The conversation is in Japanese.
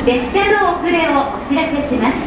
列車の遅れをお知らせします。